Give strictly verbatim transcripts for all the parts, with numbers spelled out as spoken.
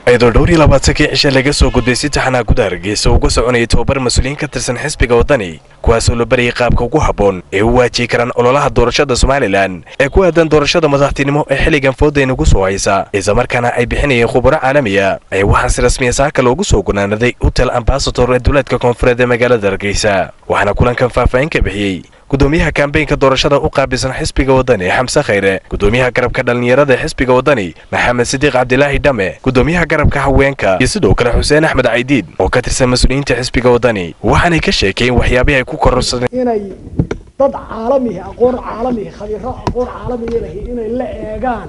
ayadoo dhowr iyo labaatankii cishe laga soo gudbay si taxanaa gudaha Hargeysa uga soconayay tababar mas'uuliyiin ka tirsan xisbiga wadani kuwaasoo la barayay qaabka ugu habboon ee u waajihi karaan ololaha doorashada Somaliland ee ku aadan doorashada madaxtinimo ee xilligan foodeyn ugu soo haysa isla markaana ay bixinayeen khubaro caalamiya ay waxaa si rasmi ah saaka loogu soo gunaanaday Hotel Ambassador ee dowladda koonfureed ee magaalada Hargeysa waxaana kulankan faahfaahin ka bixiyay gudoomiyaha kaambeynka doorashada u qaabilsan xisbiga wadani Xamse Khayre gudoomiyaha garabka dhalinyarada xisbiga wadani Maxamed Sidiq Cabdilaahi Dhame gudoomiyaha garabka haweenka iyo sidoo kale Xuseen Axmed Caydiid oo ka tirsan mas'uuliyiinta xisbiga wadani waxaanay ka sheekeen waxyaabaha ay ku kororsadeen inay dad caalami ah aqoon caalami ah khabiiro aqoon caalami ah inay la eegaan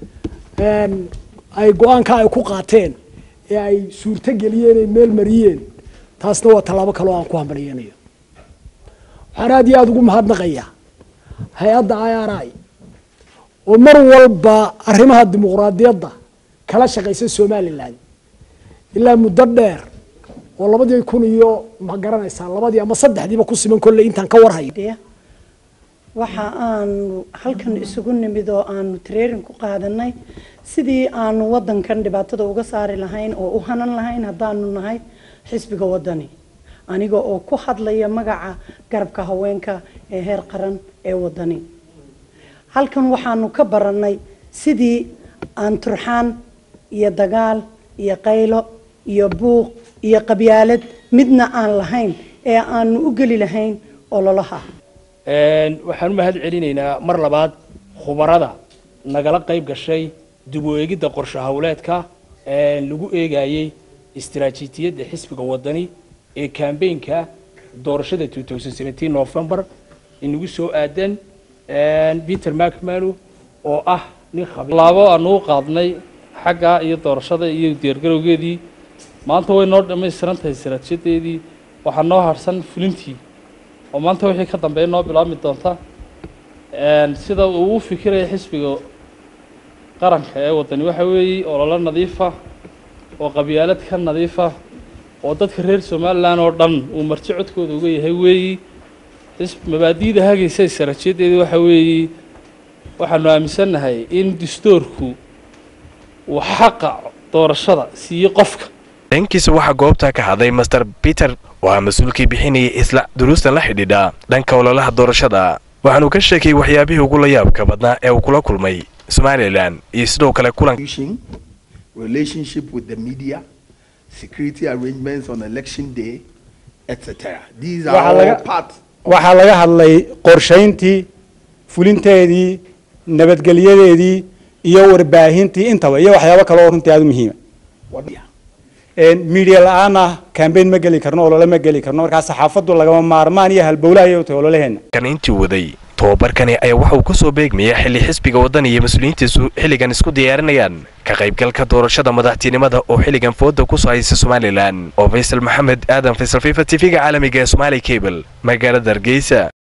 een ay go'aanka ay ku qaateen ee ay suurta galiyeen ay meel mariyeen taasna waa talaabo kale oo aan ku hambaliyeenayo waxaan aad iyo aad ugu mahadnaqayaa hay-adda I R I oo mar walba arrimaha dimuqraadiyadda kala shaqeysa Somaliland ilaa muddo dheer oo labadii kun iyo ma garanaysaa labadii ama saddexdiiba ku siman kolley intaan ka war hayo waxa aan halkan isugu nimid oo aan training ku qaadanay sidii aan wadankan dhibaatada uga saari lahayn oo u hanan lahayn haddaanu nahay xisbiga wadani aniga oo ku hadlaya magaca garabka haweenka ee heer qaran ee wadani halkan waxaanu ka baranay sidii aan turxaan iyo dagaal iyo qaylo iyo buuq iyo qabyaalad midna aan lahayn ee aanu u gali lahayn ololaha een waxaan u mahad celinaynaa mar labaad khubarada nagala qayb gashay dib u eegida qorshe hawleedka ee lagu eegayay istiraatiijiyadda xisbiga wadani ee campaignka doorashada two thousand seventeen November inagu soo aadan een Peter McMahon oo ah nin khabiir laabo aanu qaadnay xagga iyo doorashada iyo diyaargarowgeedii maanta way noo dhameystirantahay istiraatiijiyadeedii waxa noo harsan fulintii oo maanta wixii ka dambeeyay noo bilaabmi doonta een sida uu u fikiray xisbiga qaranka ee wadani waxa weeyii olole nadiif ah oo qabyaalad ka nadiif ah oo dadka reer Somaliland oo dhan uu marti codkooda uga yahay weeyii xisb mabaadiida hagaysa istiraatiijiyadeedii waxa weeyii waxaanu aaminsanahay in dastuurku uu xaqa doorashada siiyo qofka dhankiisa waxa goobta ka hadlay Master Peter waa mas'uulkii bixinayay isla duruusta la xidhiidha dhanka ololaha doorashada waxaanu ka sheekay waxyaabihii ugu la yaabka badnaa ee uu kula kulmay Somaliland iyo sidoo kale kulan relationship with the media security arrangements on election day et cetera. These are all part waxa laga hadlay qorsheyntii fulinteedii nabadgelyadeedii iyo warbaahintii intaba iyo waxyaabo kale oo runtii aad u muhiim ah een media la'aana campaign ma gali karno olole ma gali karno marka saxaafadu laga maarmaan iyo halbowlaha iyo ololaheena kan intii waday tababarkani ayaa waxa uu ka soo beegmiyay xilli xisbiga wadani iyo mas'uuliyiintiisu xilligan isku diyaarinayaan ka qaybgalka doorashada madaxtinimada oo xilligan fooda ku soo haysa Somaliland oo Faisal Maxamed Aadan Faisal Fifa T V-ga caalamiga ee Somali Cable magaalada Hargeysa.